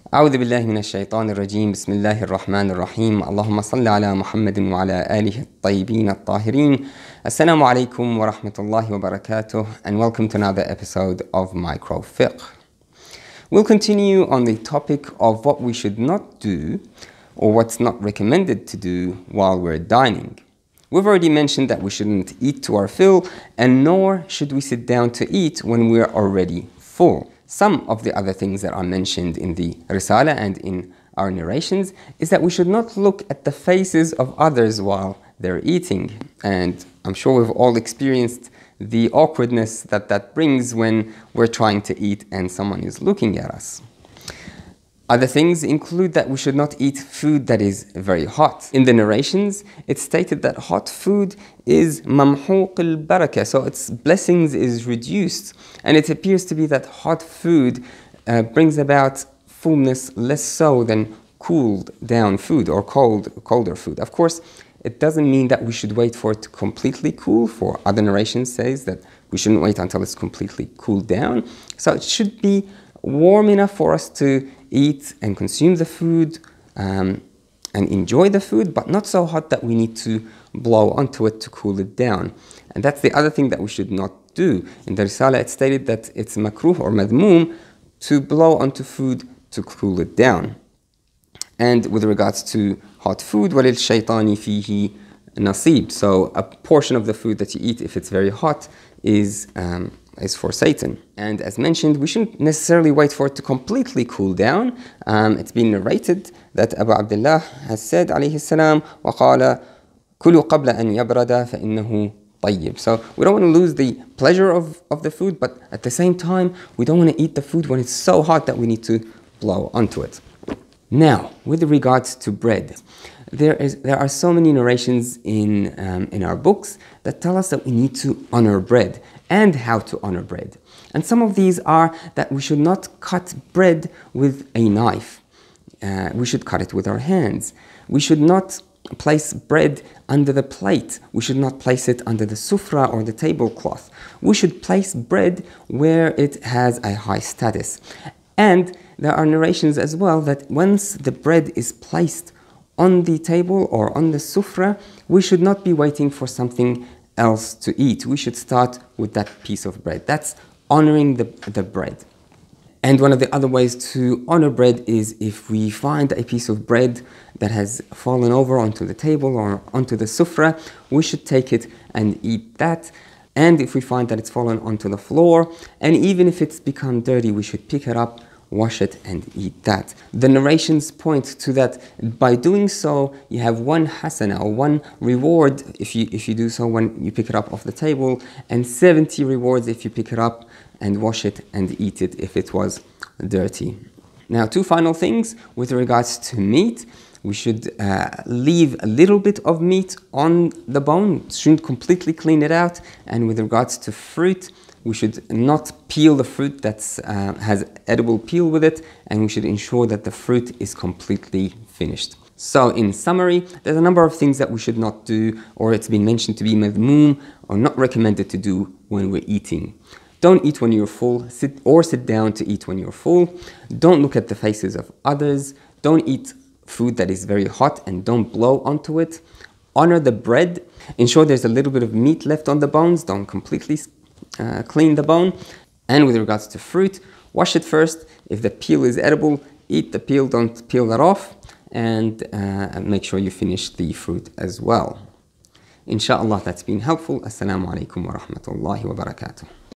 أعوذ بالله من الشيطان الرجيم بسم الله الرحمن الرحيم اللهم صل على محمد وعلى آله الطيبين الطاهرين Assalamu alaikum wa rahmatullahi wa barakatuh and welcome to another episode of Micro Fiqh. We'll continue on the topic of what we should not do or what's not recommended to do while we're dining. We've already mentioned that we shouldn't eat to our fill and nor should we sit down to eat when we're already full. Some of the other things that are mentioned in the Risala and in our narrations is that we should not look at the faces of others while they're eating. And I'm sure we've all experienced the awkwardness that brings when we're trying to eat and someone is looking at us. Other things include that we should not eat food that is very hot. In the narrations, it's stated that hot food is mamhuq al-barakah, so its blessings is reduced. And it appears to be that hot food brings about fullness less so than cooled down food or colder food. Of course, it doesn't mean that we should wait for it to completely cool. For other narrations says that we shouldn't wait until it's completely cooled down. So it should be warm enough for us to eat and consume the food and enjoy the food, but not so hot that we need to blow onto it to cool it down. And that's the other thing that we should not do. In the Risala, it's stated that it's makruh or madmoom to blow onto food to cool it down. And with regards to hot food, وَلِلْشَيْطَانِ فِيهِ نَصِيب. So a portion of the food that you eat, if it's very hot, is for Satan. And as mentioned, we shouldn't necessarily wait for it to completely cool down. It's been narrated that Abu Abdullah has said, alayhi salam, وَقَالَ كُلُوا قَبْلَ أَنْ يَبْرَدَ فَإِنَّهُ طَيِّبٌ. So we don't want to lose the pleasure of the food, but at the same time, we don't want to eat the food when it's so hot that we need to blow onto it. Now, with regards to bread, there are so many narrations in our books that tell us that we need to honor bread and how to honor bread. And some of these are that we should not cut bread with a knife. We should cut it with our hands. We should not place bread under the plate. We should not place it under the sufra or the tablecloth. We should place bread where it has a high status. And there are narrations as well that once the bread is placed on the table or on the sufra, we should not be waiting for something else to eat. We should start with that piece of bread. That's honoring the bread. And one of the other ways to honor bread is if we find a piece of bread that has fallen over onto the table or onto the sufra, we should take it and eat that. And if we find that it's fallen onto the floor, and even if it's become dirty, we should pick it up, wash it and eat that. The narrations point to that by doing so, you have one hasana or one reward if you do so when you pick it up off the table, and 70 rewards if you pick it up and wash it and eat it if it was dirty. Now, two final things with regards to meat. We should leave a little bit of meat on the bone, shouldn't completely clean it out. And with regards to fruit, we should not peel the fruit that has edible peel with it, and we should ensure that the fruit is completely finished. So in summary, there's a number of things that we should not do, or it's been mentioned to be madmoom or not recommended to do when we're eating. Don't eat when you're full, sit down to eat when you're full. Don't look at the faces of others. Don't eat food that is very hot and don't blow onto it. Honor the bread. Ensure there's a little bit of meat left on the bones. Don't completely clean the bone. And with regards to fruit, wash it first. If the peel is edible, eat the peel, don't peel that off, and make sure you finish the fruit as well. Inshallah, that's been helpful. Assalamu alaikum wa rahmatullahi wa barakatuh.